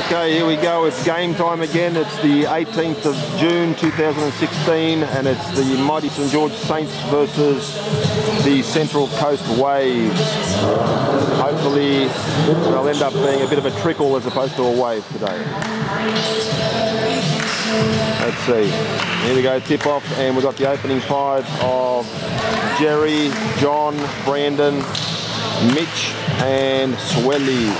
Okay, here we go. It's game time again. It's the 18th of June 2016 and it's the mighty St George Saints versus the Central Coast Waves. Hopefully they'll end up being a bit of a trickle as opposed to a wave today. Let's see. Here we go, tip off, and we've got the opening five of Jerry, John, Brandon, Mitch and Swelly.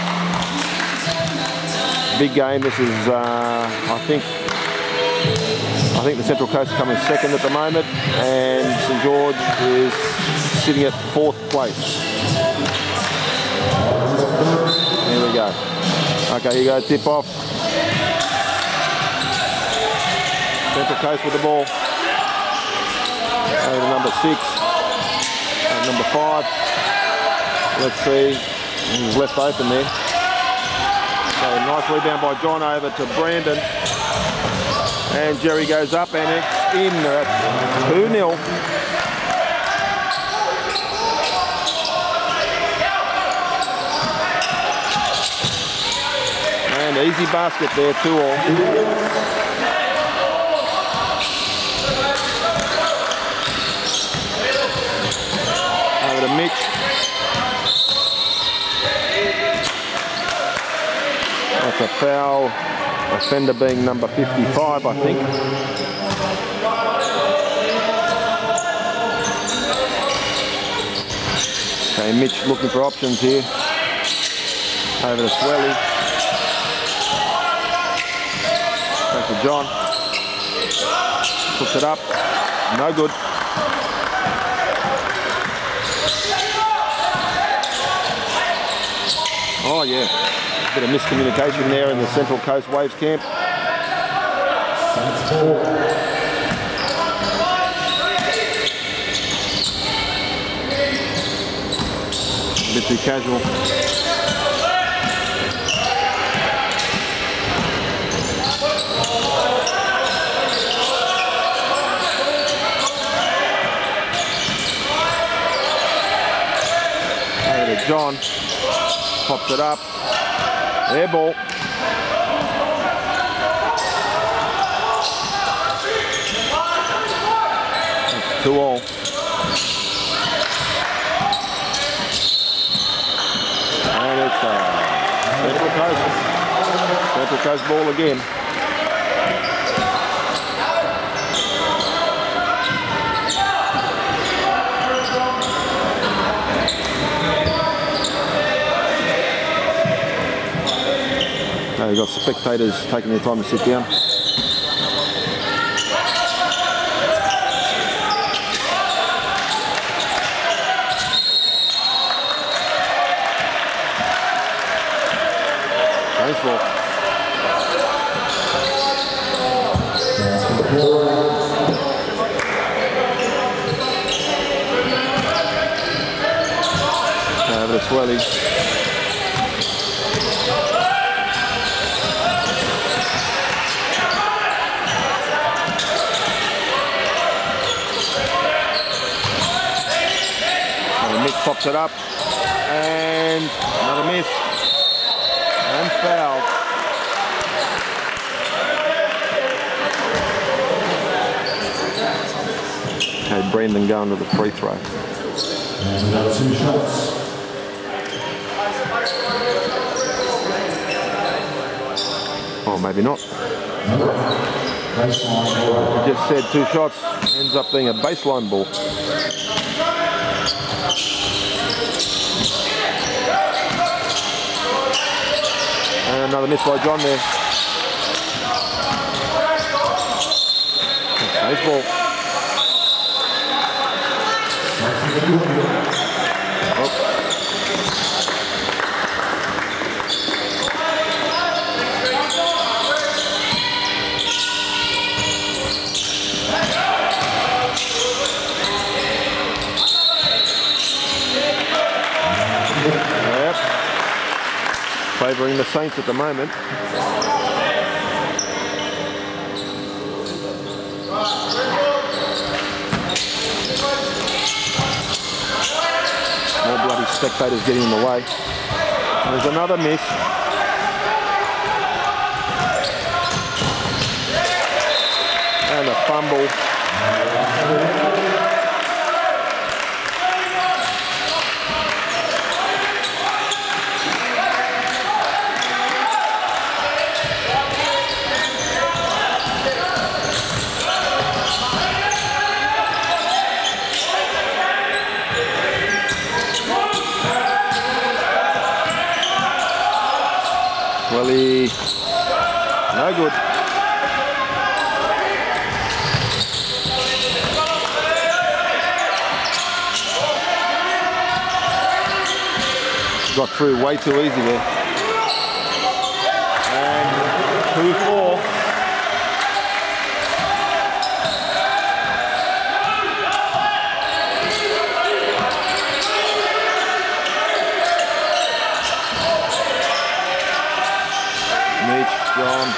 Big game. This is, I think the Central Coast is coming second at the moment, and St George is sitting at 4th place. Here we go. Okay, here you go, tip off. Central Coast with the ball. Over to number 6, and number 5. Let's see. He's left open there. Okay, nice rebound by John over to Brandon. And Jerry goes up and it's in. That's 2-0. And easy basket there, 2-all. Over to Mitch. That's a foul, offender being number 55, I think. Okay, Mitch looking for options here. Over to Swelly. Back to John. Puts it up. No good. Oh yeah. Bit of miscommunication there in the Central Coast Waves camp. A bit too casual. Over to John. Pops it up. Air ball. 2-all. And it's Central Coast ball again. You've got spectators taking their time to sit down. Baseball. Over to Swelly. Pops it up, and another miss, and foul. Okay, Brandon going to the free throw. And another 2 shots. Oh, maybe not. We just said 2 shots, ends up being a baseline ball. And another miss by John there. Nice ball. Oh. Yep. Favouring the Saints at the moment. More bloody spectators getting in the way. There's another miss. fumble. Willie, no good. Got through way too easy there. And 2-4. John.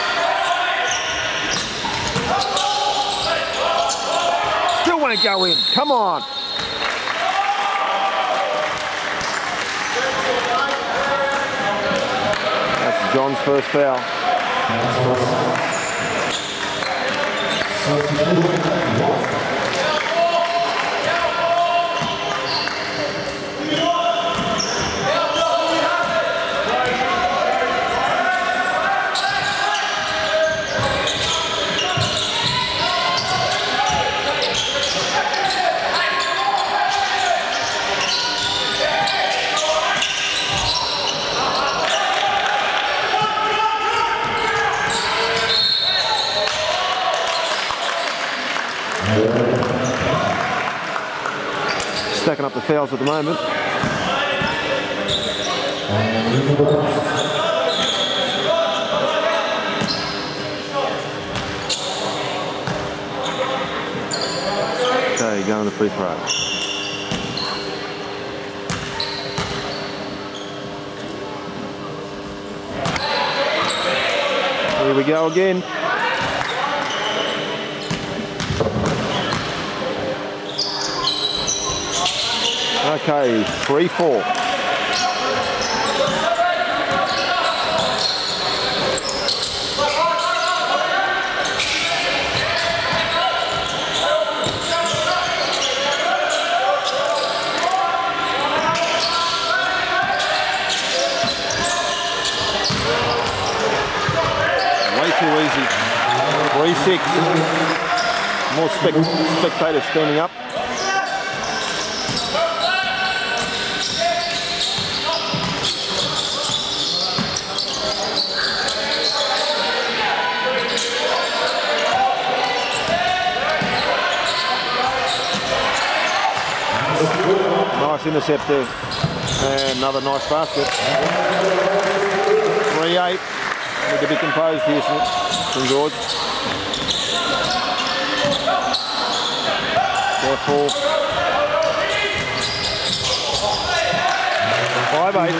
Still won't go in. Come on. That's John's first foul. Stacking up the fouls at the moment. Okay, going to free throw. Here we go again. Okay, 3-4. Way too easy. 3-6. More spectators standing up. Nice intercept there. And another nice basket. 3-8. Need to be composed here, St. George. Careful. 5-8.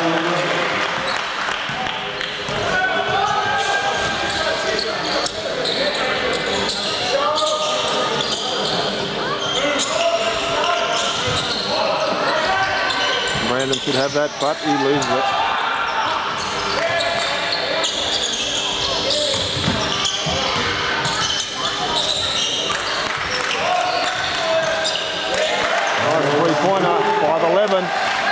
Brandon should have that, but he loses it. Nice three-pointer, 5-11.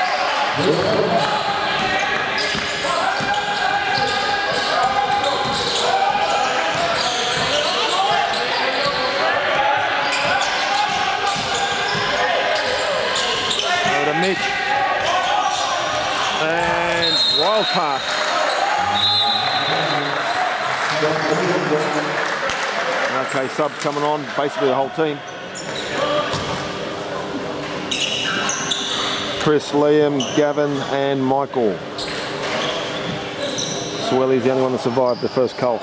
Over to Mitch. And wild pass. Okay, subs coming on, basically the whole team. Chris, Liam, Gavin and Michael. Swelly's the only one that survived the first cull.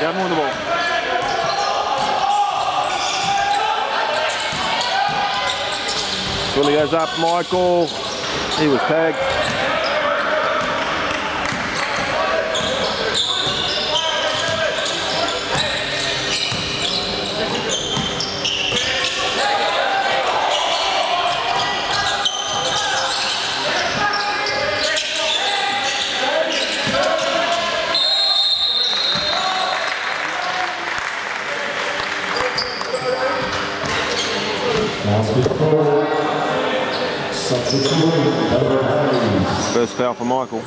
Down with the ball. Willie goes up, Michael. He was tagged. First foul for Michael.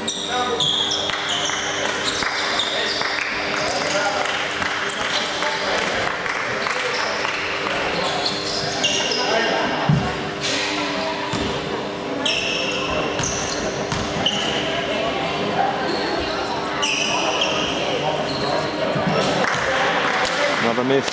Another miss.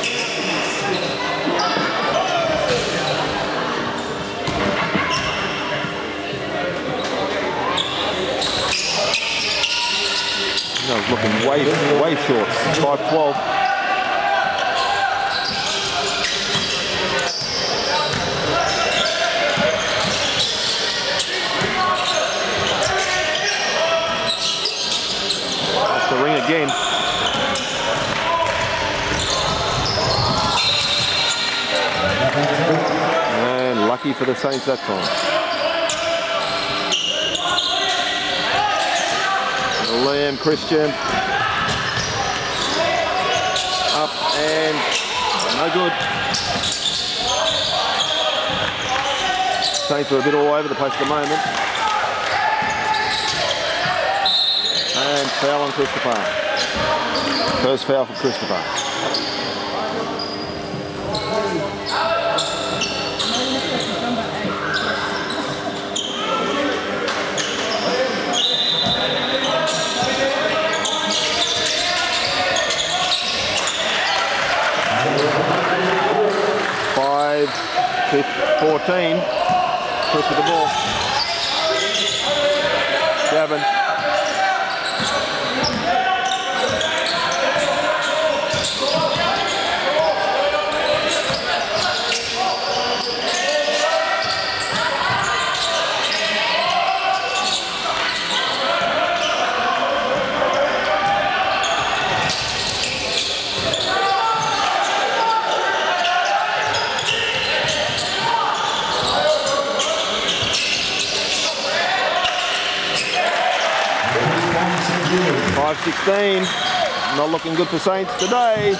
I was looking way short. 5-12. That's the ring again. And lucky for the Saints that time. Liam Christian up and no good. Saints are a bit all over the place at the moment. And foul on Christopher. First foul for Christopher. Five, 14. Chris with the ball. Gavin. .516, not looking good for Saints today.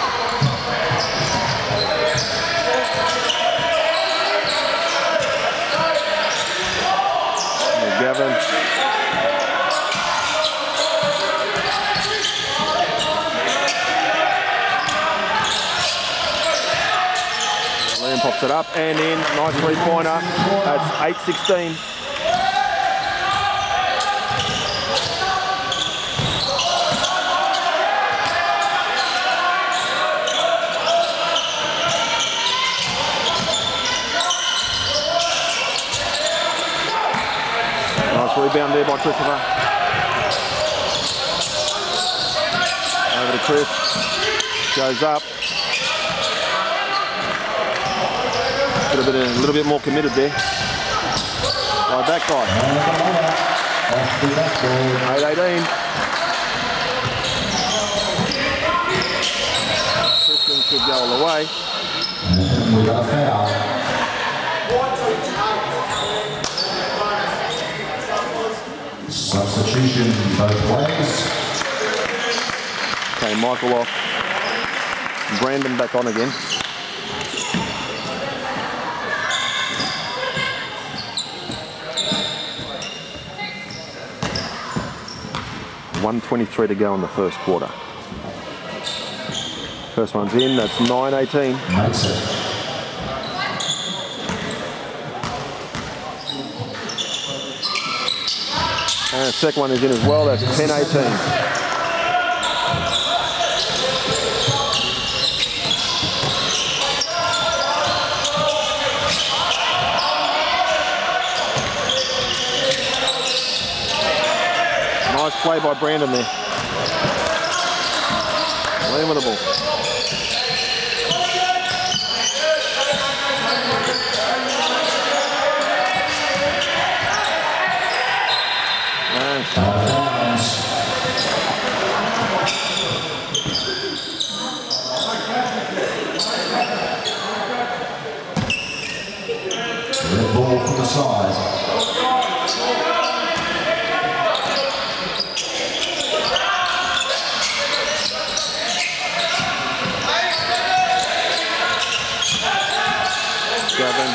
Gavin. Liam pops it up and in, nice three-pointer. That's 8-16. Rebound there by Christopher. Over to Chris. Goes up. A little bit more committed there. By that guy. 8-18. Christian should go all the way. We got a foul. Substitution both ways. Okay, Michael off. Brandon back on again. .123 to go in the first quarter. First one's in, that's 9-18. Makes it. And the second one is in as well, that's 10-18. Nice play by Brandon there. Playing with the ball. Red ball from the side. Gavin.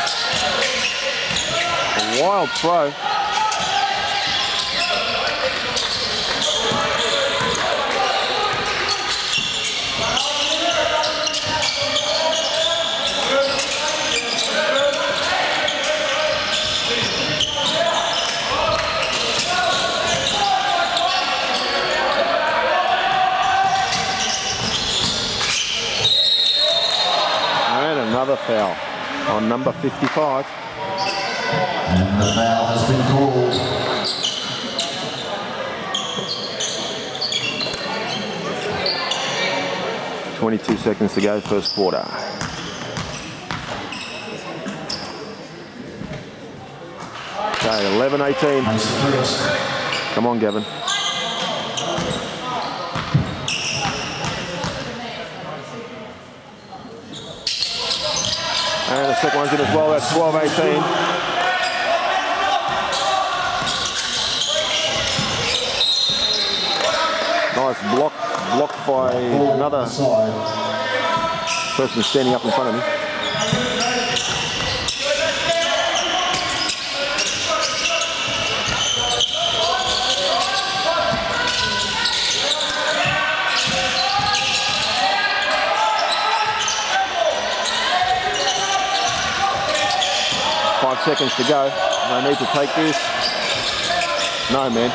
A wild throw. Another foul on number 55. And the foul has been called. .22 seconds to go, first quarter. Okay, 11-18. Come on, Gavin. And the second one's in as well, that's 12-18. Nice blocked by another person standing up in front of me. Seconds to go. They need to take this. No, man.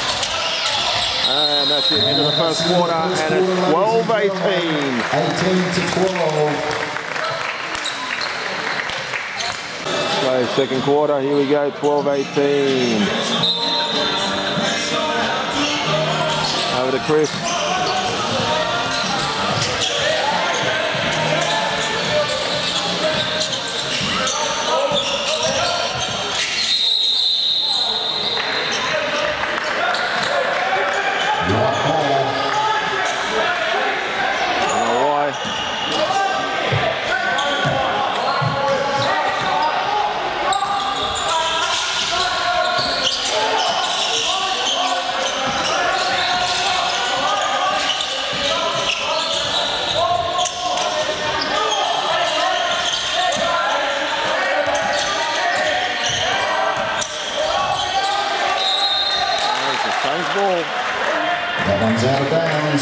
And that's it, end of the first quarter, and it's 12-18. 18-12. So second quarter, here we go, 12-18. Over to Chris. That one's out of bounds.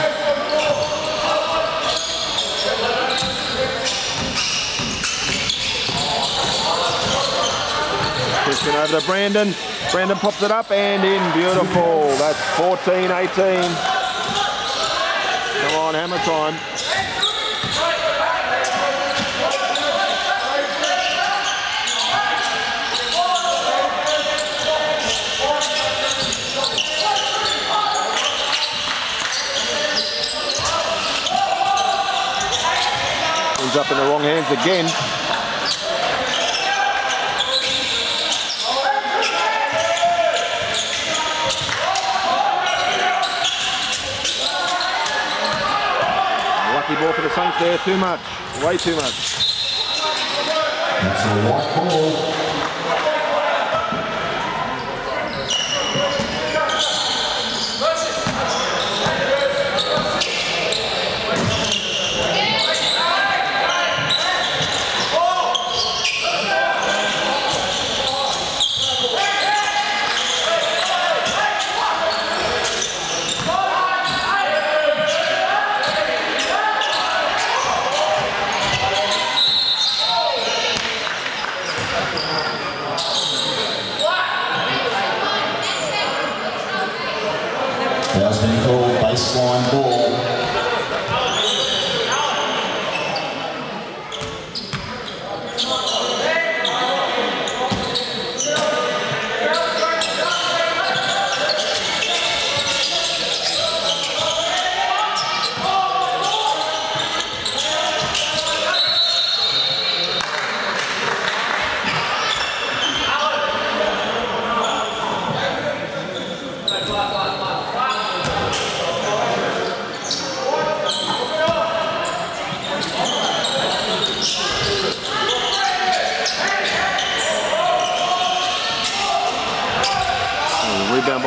Christian over to Brandon. Brandon pops it up and in. Beautiful. That's 14-18. Come on, hammer time. Up in the wrong hands again. Lucky ball for the Saints there, too much, way too much. That's a white ball.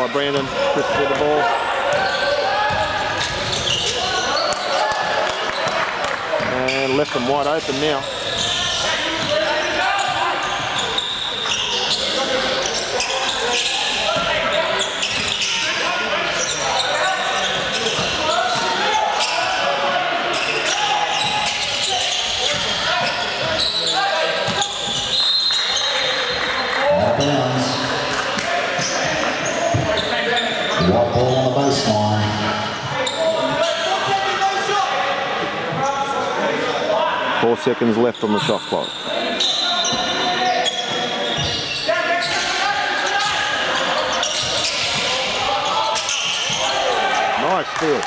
by Brandon. Chris with the ball. And left them wide open now. White ball on the baseline. Four seconds left on the shot clock. Nice steal.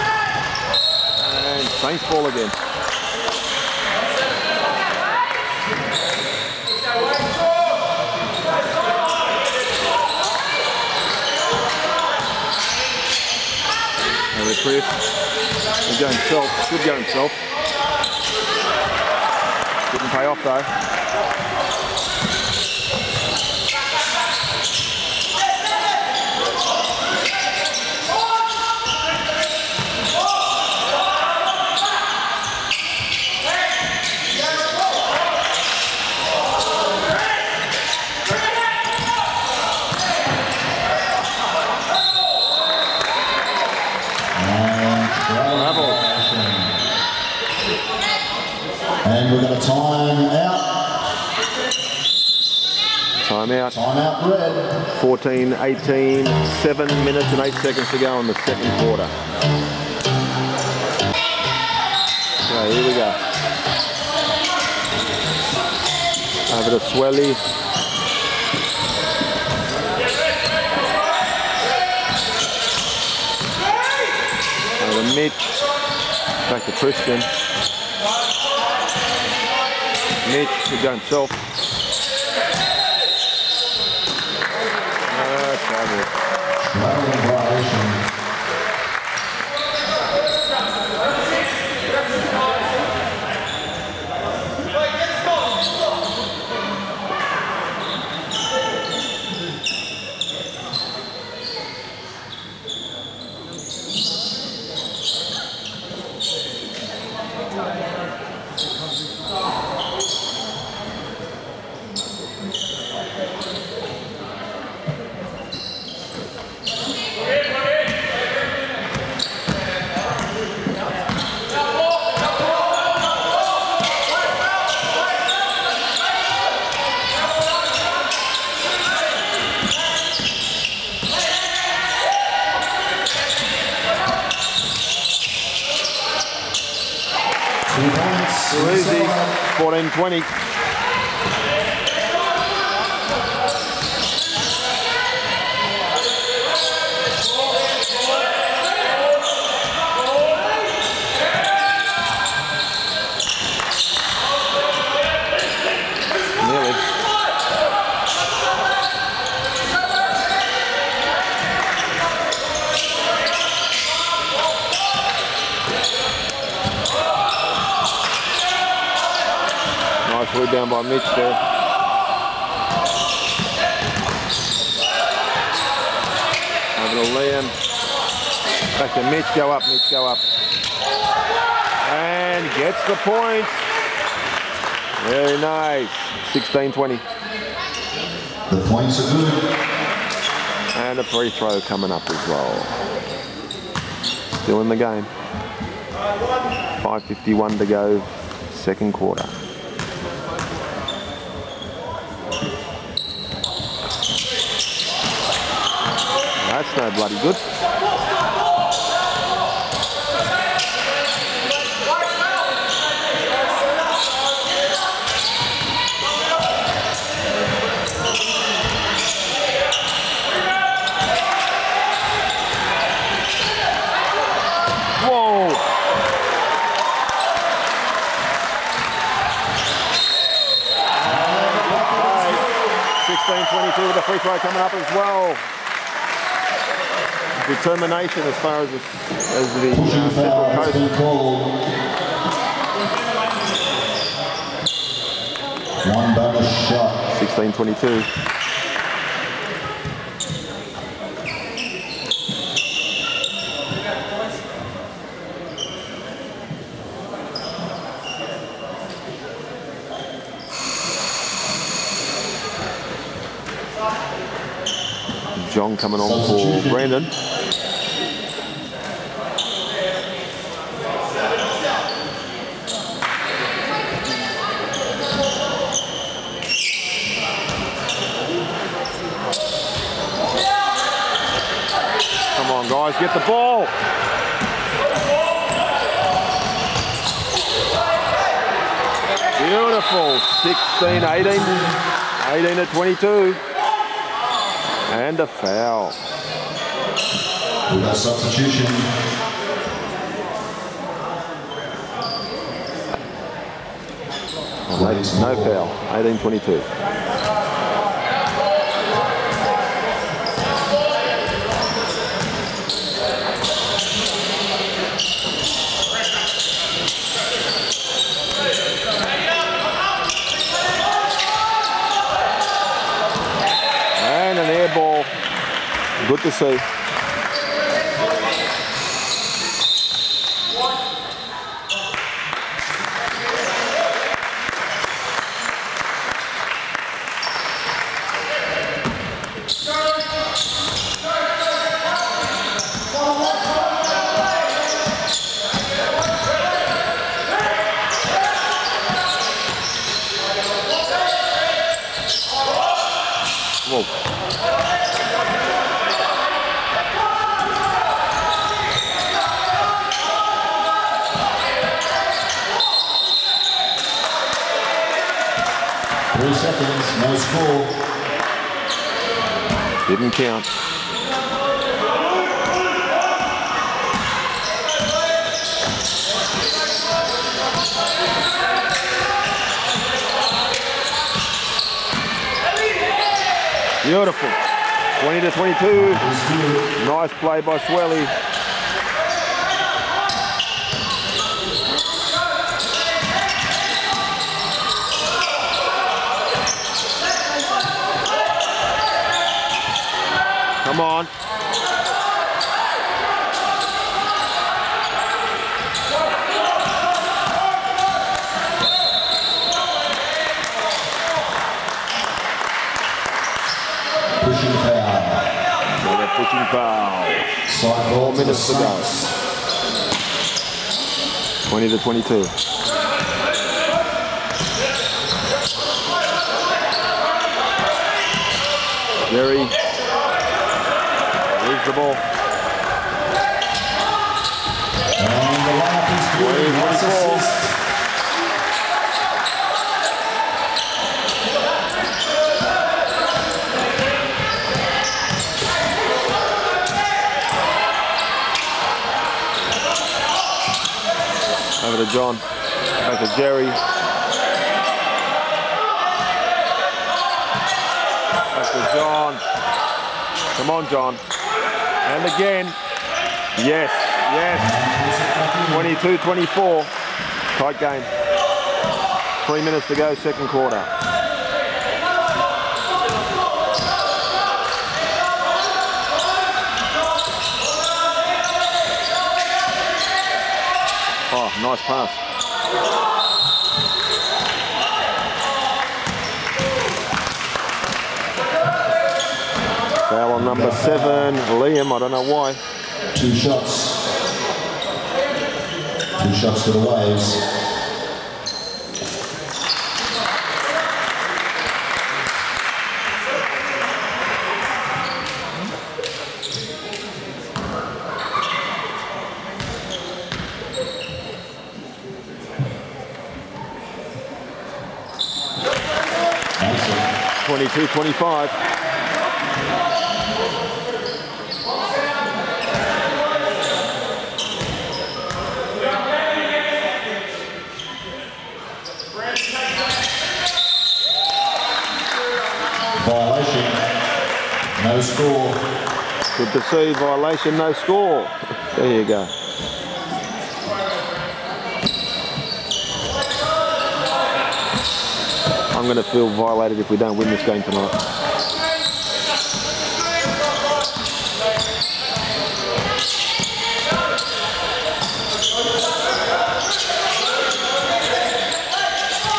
And Saints ball again. Chris, good go himself, good go himself. Didn't pay off though. And we've got a time out. Time out. Time out red. 14-18, 7 minutes and 8 seconds to go in the second quarter. Okay, here we go. Over to Swelly. Over to Mitch. Back to Tristan. Mitch could go himself. Travel. Traveling violation. Too easy. 14-20. Nearly. Nice rebound by Mitch there. Over to Liam. Back to Mitch, go up, Mitch, go up. And gets the point. Very nice. 16-20. The points are good. And a free throw coming up as well. Still in the game. 5:51 to go, second quarter. That's no bloody good. Whoa! Okay. 16-22 with a free throw coming up as well. Determination as far as the Central Coast. One bonus shot. 16-22. John coming on for Brandon. Come on, guys, get the ball. Beautiful. 16, 18, 18 to 22. And a foul. We've got substitution. No foul. 18-22. And an air ball. Good to see. Whoa. 3 seconds, no score. Didn't count. Beautiful. 20 to 22. Nice play by Swelly. Come on. Pushing foul. Another pushing foul. 4 minutes to go. 20 to 22. Jerry. Leaves the ball. And the lineup is good. Nice assist. Over to John. Back to Jerry. Back to John. Come on, John. And again. Yes, yes. 22-24. Tight game. 3 minutes to go, second quarter. Oh, nice pass. Foul on number 7, Liam, I don't know why. 2 shots. 2 shots to the Waves. Nice. 22-25. Violation. No score. Good to see. Violation, no score. There you go. I'm going to feel violated if we don't win this game tonight.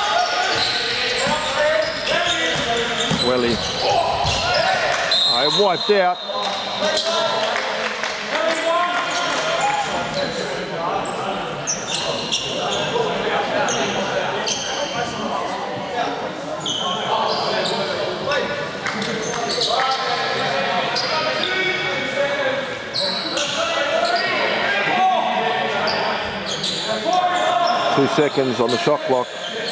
Welly. Oh, what wiped out. Two seconds on the shot clock.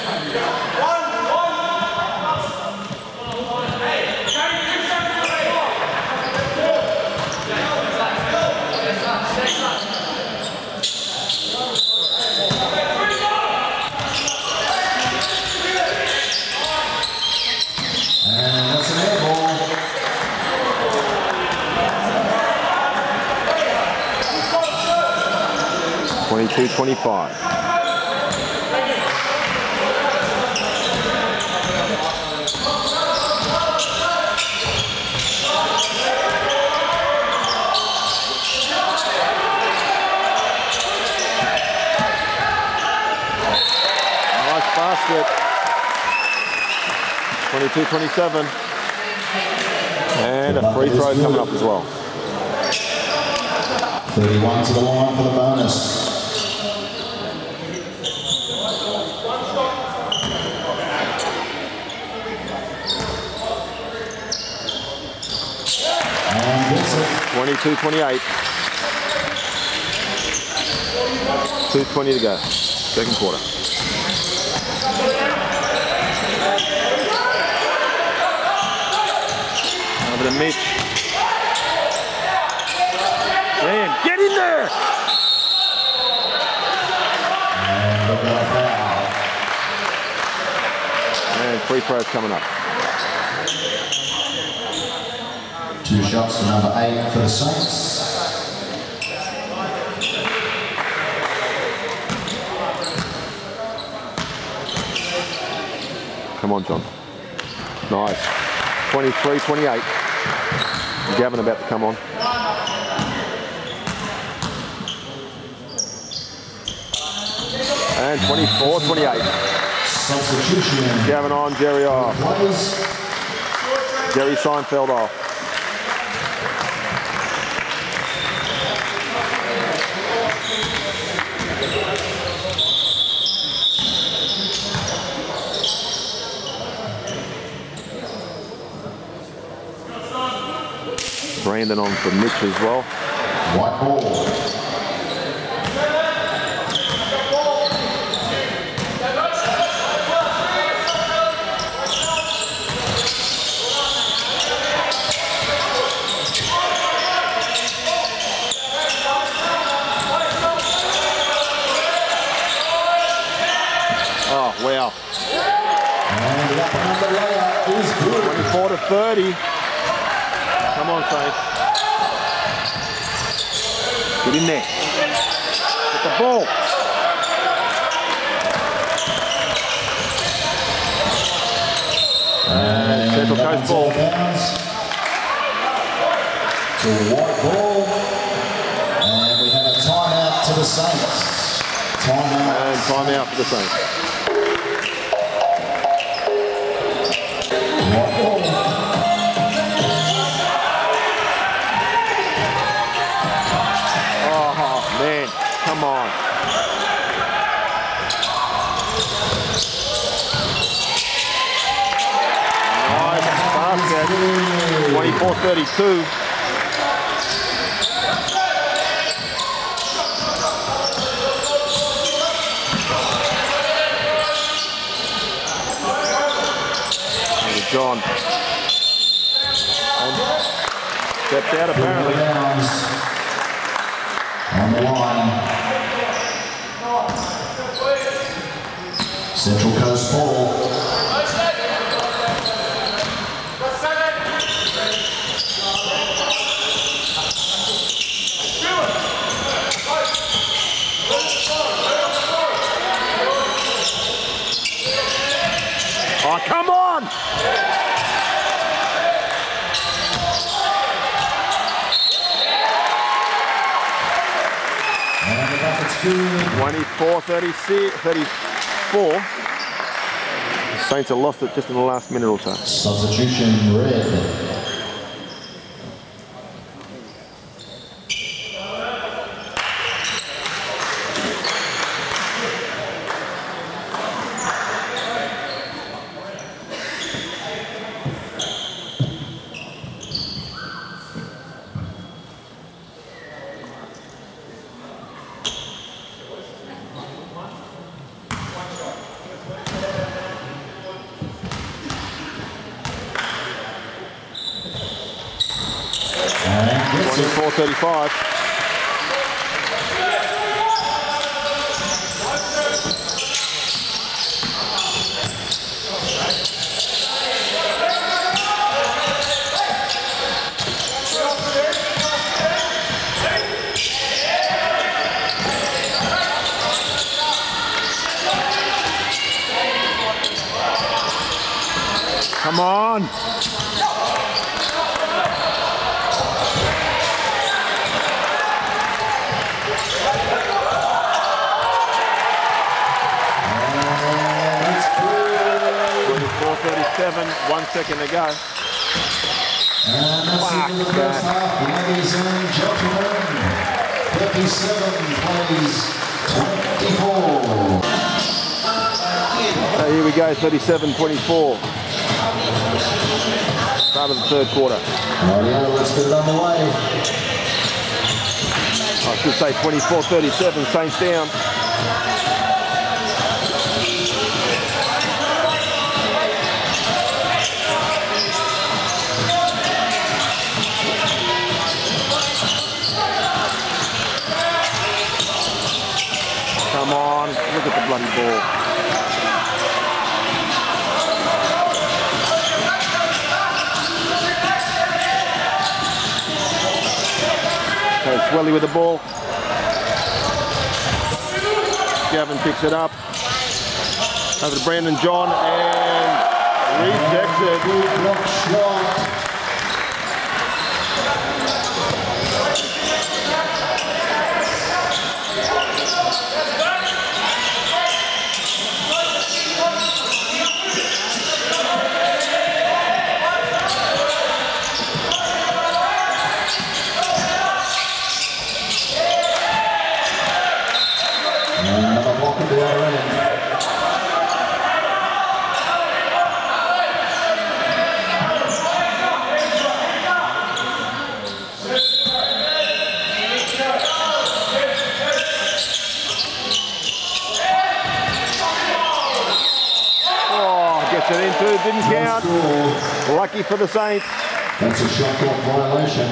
And that's an air ball. 22-25. Basket. 22-27. And a free throw coming up as well. 31 to the line for the bonus. And gets it. 22-28. 2:20 to go. Second quarter. Over to Mitch. Damn, get in there! And they've got a foul. And free throws coming up. 2 shots to number 8 for the Saints. Come on, John. Nice. 23-28. Gavin about to come on. And 24-28. Substitution. Gavin on, Jerry off. Players. Jerry Seinfeld off. Brandon on for Mitch as well. White ball. Oh, wow. And the upper number layup is good. 24-30. Come on, Saints. Get in there. Get the ball. And Central Coast ball. To the white ball. And we have a timeout to the Saints. Timeout. And timeout for the Saints. White ball. Man, come on. Nice basket. 24-32. John. And stepped out apparently. On the line. Central Coast ball. Oh, come on! And the bucket's good. 24-34. The Saints have lost it just in the last minute or so. Substitution red. 24-35. Come on. That's good. 24-37, 1 second to go. And that's the end of the first half, ladies and gentlemen. 37 plays 24. So here we go, 37-24. Start of the third quarter. Rightio, let's get it underway. I should say 24-37, Saints down. Come on, look at the bloody ball. Okay, Swelly with the ball. Gavin picks it up. Over to Brandon John and rejected. Block shot. Another block at the other end. Oh, gets it into, didn't count. Lucky for the Saints. That's a shot clock violation.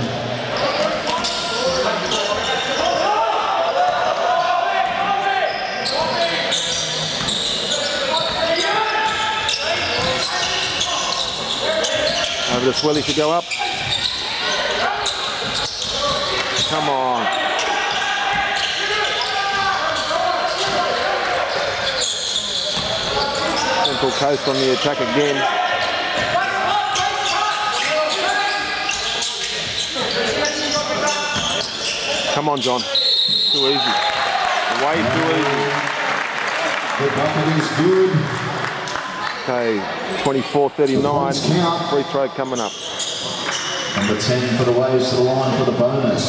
Over to Swelly to go up. Come on. Central Coast on the attack again. Come on, John. Too easy. Way too easy. The bucket is good. Okay, 24-39. Free throw coming up. Number 10 for the Waves to the line for the bonus.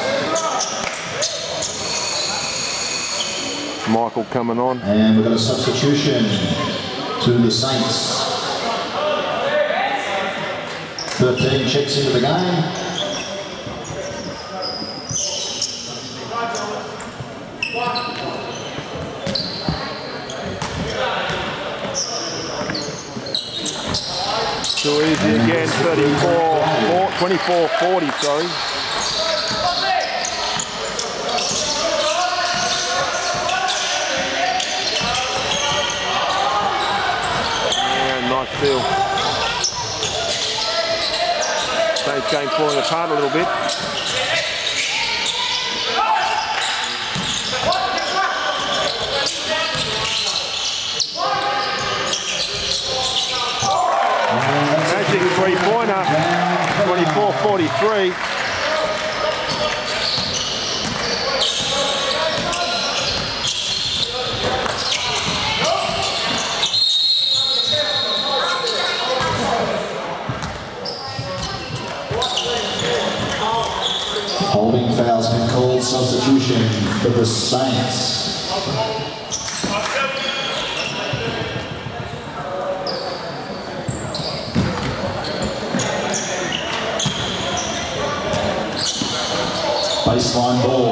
Michael coming on. And we've got a substitution to the Saints. 13 checks into the game. Too easy again, 24-40, sorry. Yeah, nice steal. Saints game falling apart a little bit. Magic three-pointer, 24-43. Holding foul's been called. Substitution for the Saints. Baseline ball.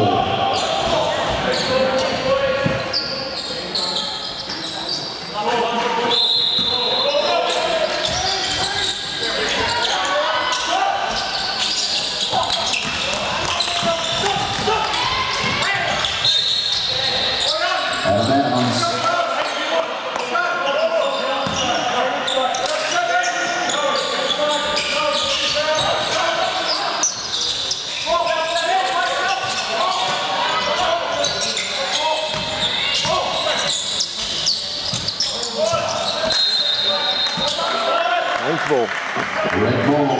ball. Red ball.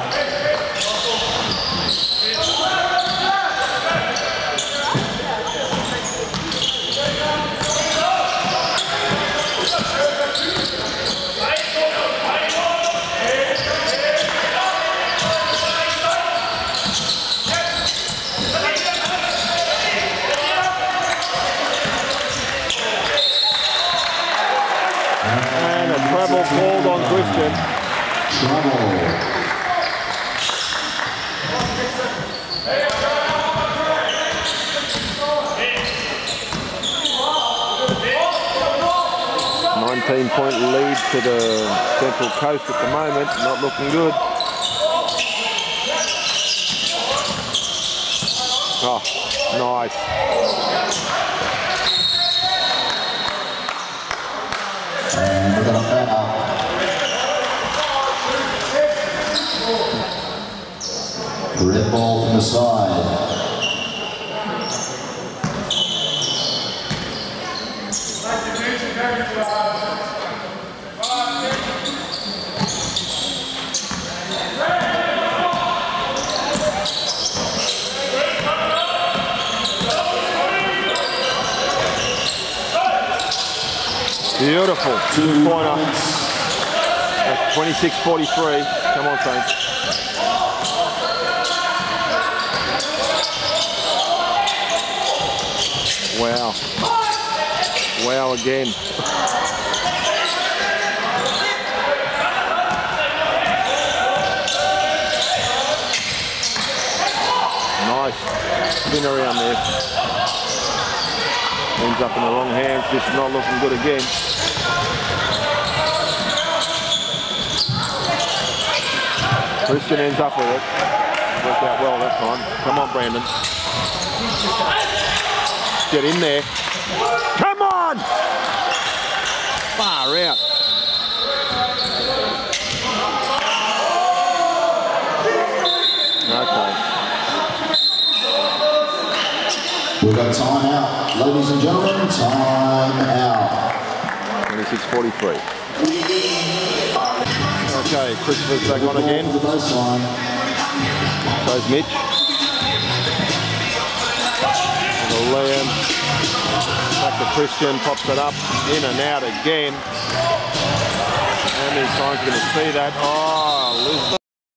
And a treble called on Christian. Trouble. 19-point lead to the Central Coast at the moment, not looking good. Oh, nice. And we're going to foul. Red ball from the side. Beautiful. 2-pointer. That's 26-43. Come on, Saints. Wow. Wow again. Nice. Spin around there. Ends up in the wrong hands. This is not looking good again. Christian ends up with it. Worked out well that time. Come on, Brandon. Get in there. Come on! Far out. Okay. We've got time out. Ladies and gentlemen, time out. 26-43. Okay, Christopher's back on again. The baseline. Goes Mitch. And Liam. Back to Christian, pops it up, in and out again. How many times are you going to see that? Oh, Liz.